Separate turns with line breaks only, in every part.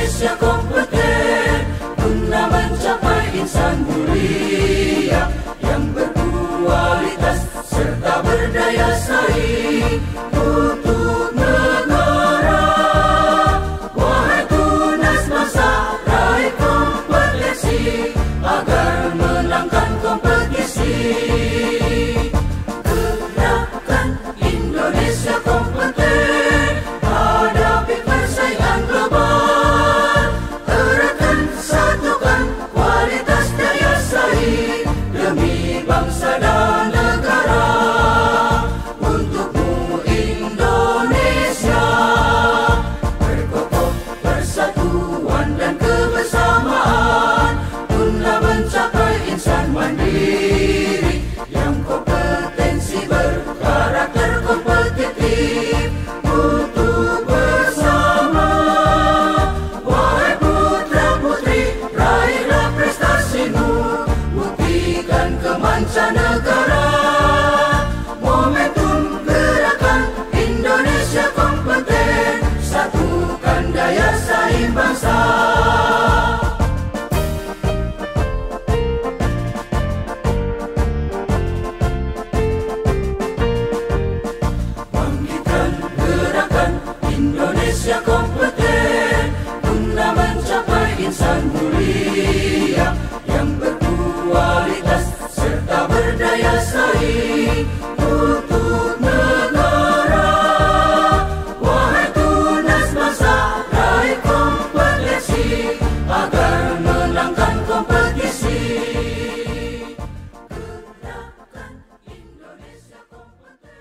Indonesia kompeten guna mencapai insan mulia yang berkualitas serta berdaya saing untuk negara. Wahai tunas bangsa, raih kompetensi agar menangkan kompetisi. Gerakan Indonesia kompeten hadapi persaingan global. Eratkan, satukan kualitas daya saing demi bangsa dan negara. Untukmu Indonesia, berkokoh persatuan dan kebersamaan guna mencapai insan mandiri yang kompetensi berkarakter kompetitif. Untuk bersama, wahai putra-putri, raihlah prestasimu, buktikan ke mancanegara. Momentum gerakan Indonesia kompeten, satukan daya saing bangsa. Bangkitkan gerakan Indonesia kompeten guna mencapai insan mulia yang berkualitas serta berdaya saing untuk negara. Wahai tunas bangsa, raih kompetensi agar menangkan kompetisi. Gerakan Indonesia kompeten.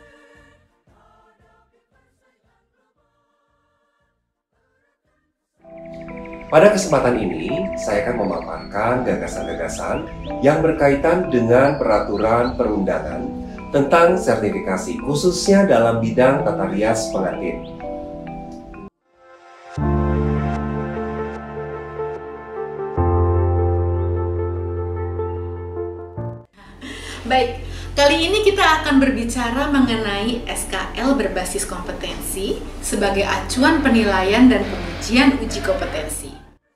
Pada kesempatan ini, saya akan memaparkan gagasan-gagasan yang berkaitan dengan peraturan perundangan tentang sertifikasi, khususnya dalam bidang tata rias pengantin.
Baik, kali ini kita akan berbicara mengenai SKL berbasis kompetensi sebagai acuan penilaian dan pengujian uji kompetensi.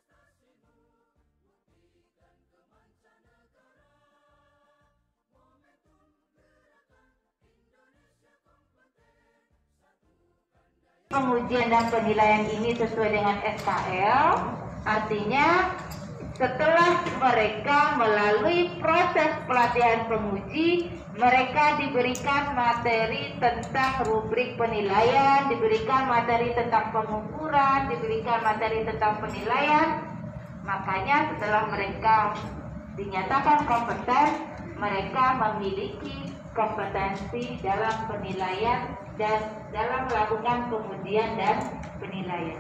Pengujian dan penilaian ini sesuai dengan SKL, artinya setelah mereka melalui proses pelatihan penguji, mereka diberikan materi tentang rubrik penilaian, diberikan materi tentang pengukuran, diberikan materi tentang penilaian. Makanya setelah mereka dinyatakan kompeten, mereka memiliki kompetensi dalam penilaian dan dalam melakukan pengujian dan penilaian.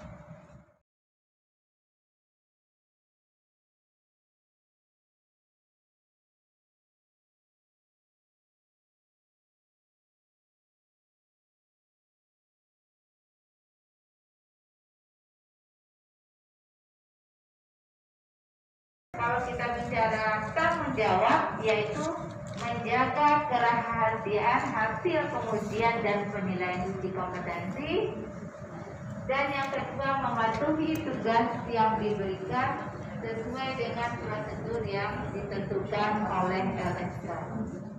Kalau kita bicara tanggung jawab, yaitu menjaga kerahasiaan hasil pengujian dan penilaian uji kompetensi. Dan yang kedua, mematuhi tugas yang diberikan sesuai dengan prosedur yang ditentukan oleh LSK.